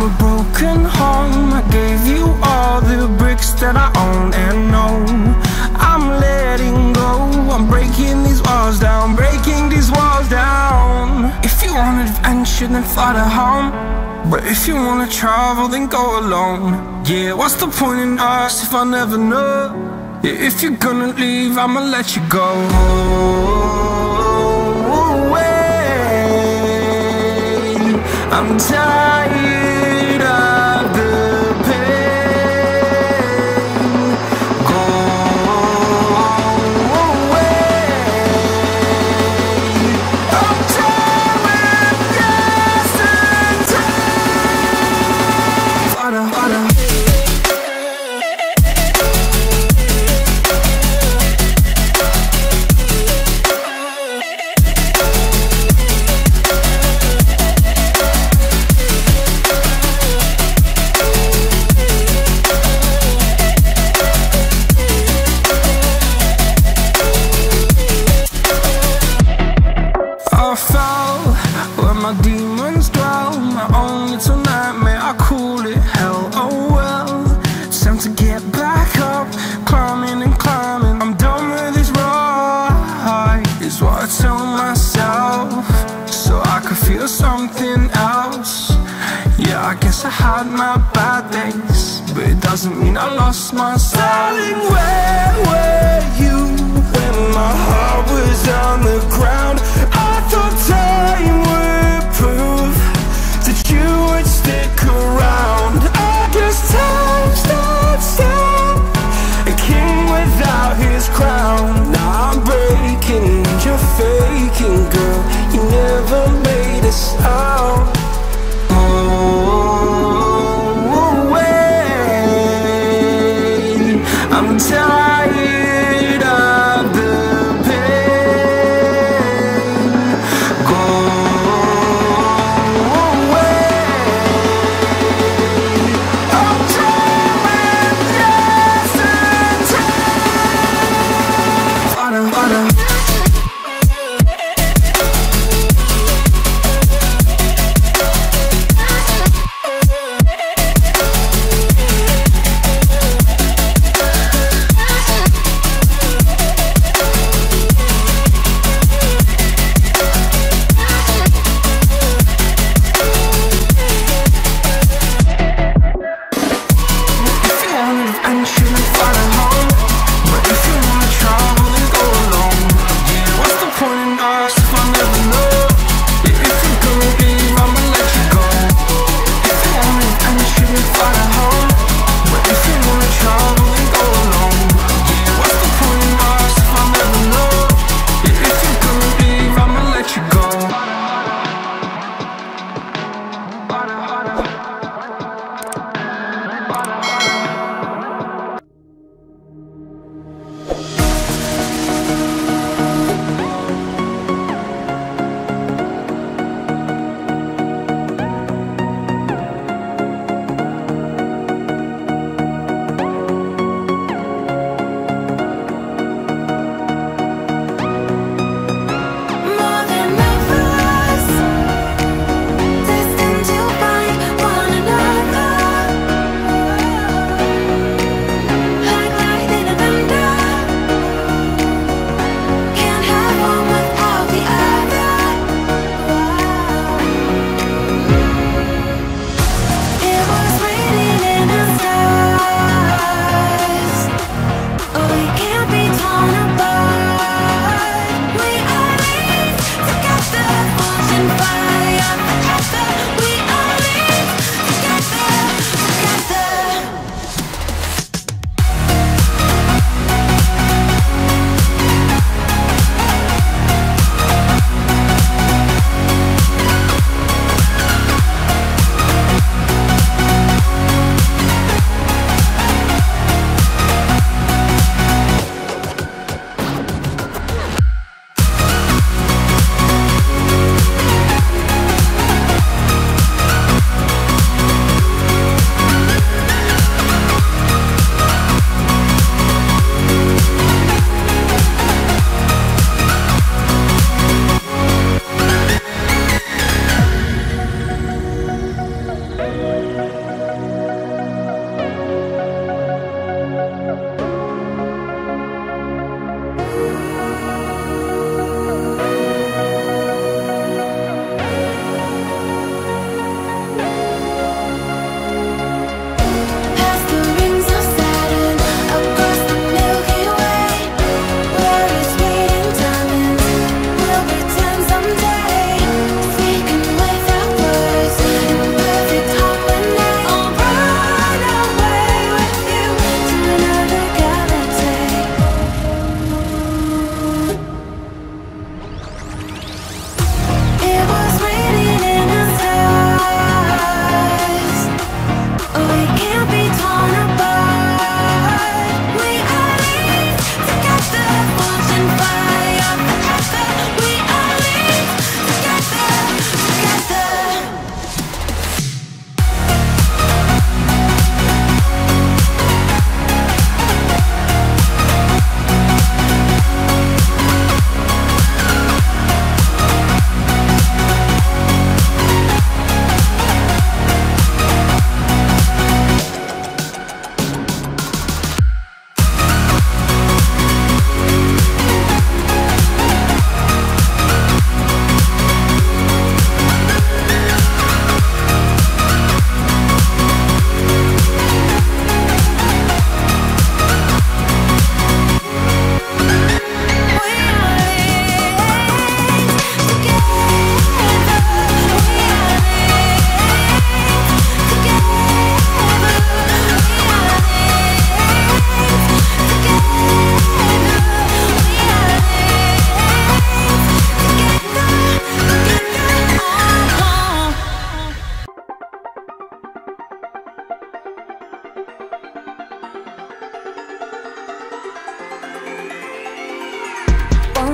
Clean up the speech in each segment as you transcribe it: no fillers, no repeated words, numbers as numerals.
a broken home. I gave you all the bricks that I own and know. I'm letting go, I'm breaking these walls down, breaking these walls down. If you want adventure, then fly to home. But if you wanna travel, then go alone. Yeah, what's the point in us if I never know? Yeah, if you're gonna leave, I'ma let you go. I'm tired of the pain. Go away. I'm tired with yesterday. Harder, harder. I fell where my demons dwell. My own little nightmare, I call it hell. Oh well, it's time to get back up. Climbing and climbing, I'm done with this ride, is what I tell myself, so I could feel something else. Yeah, I guess I had my bad days, but it doesn't mean I lost my style. Darling, where were you when my heart was on the ground? I thought time would prove that you would stick around. I guess time stood still, a king without his crown. Now I'm breaking and you're faking, girl. You never made a sound. I'm tired of the pain. Go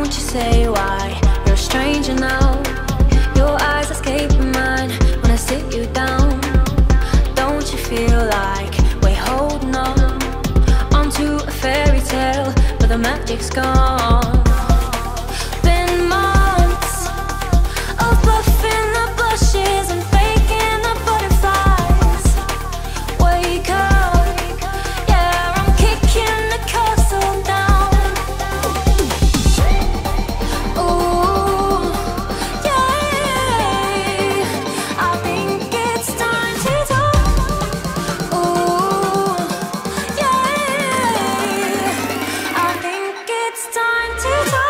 Don't you say why you're a stranger now. Your eyes escaping mine when I sit you down. Don't you feel like we're holding on onto a fairy tale, but the magic's gone? Been months of bluffing the bushes and faking the butterflies. Wake up, yeah, I'm kicking the castle down. Ooh, yeah, I think it's time to talk. Ooh, yeah, I think it's time to talk.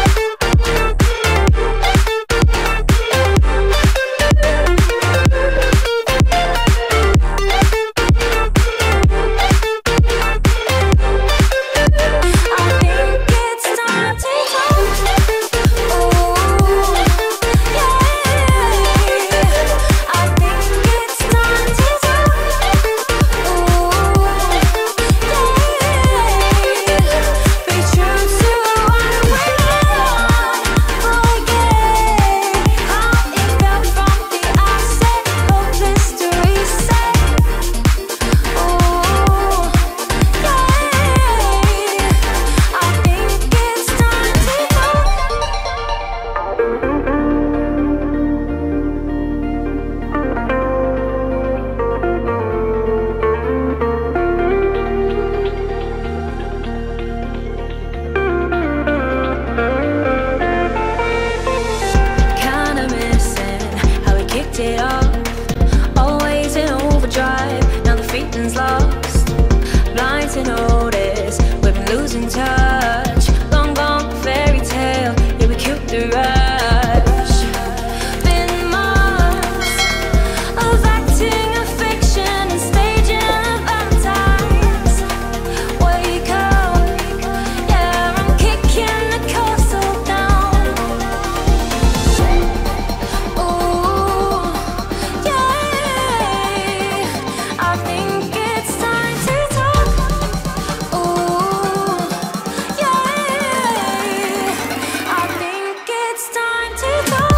It up, always in overdrive. Now the feeling's lost, blind to notice we've been losing touch. Long gone fairy tale, yeah, we killed the rush. Been months of acting a fiction and staging a Valentine's. Wake up, yeah, I'm kicking the castle down. Ooh, I think it's time to talk. Ooh, yeah, I think it's time to talk.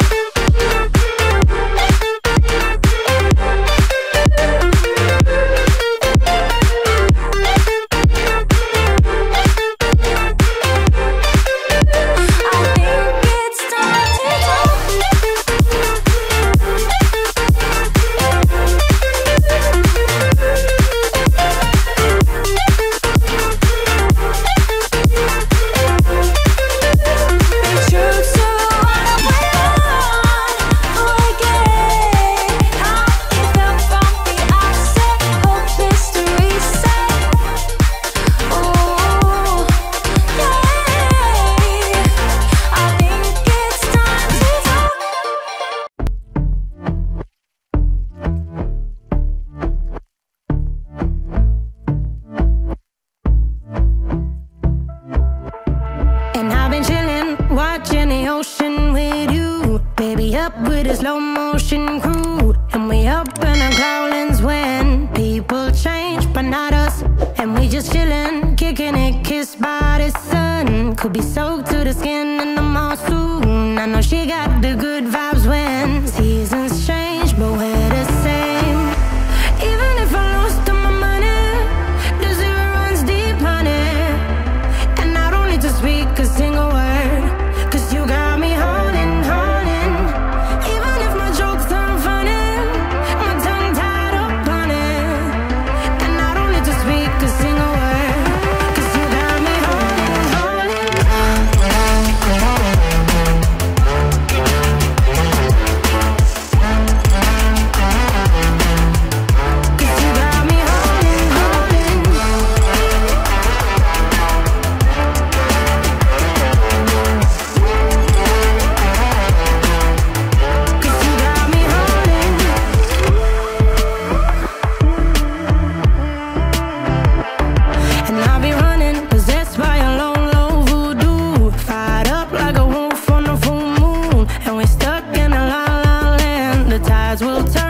Watching the ocean with you, baby, up with a slow motion crew. And we up in our growlings when people change, but not us. And we just chillin', kicking it, kissed by the sun. Could be soaked to the skin in the mall soon. I know she got the good vibes when seasons change, but we're the same. Even if I lost all my money, the zero runs deep, honey. And I don't need to speak a single word, 'cause you got me holding, holding. Even if my jokes aren't funny, my tongue tied up on it. And I don't need to speak a single word, 'cause you got me holding, holding. Will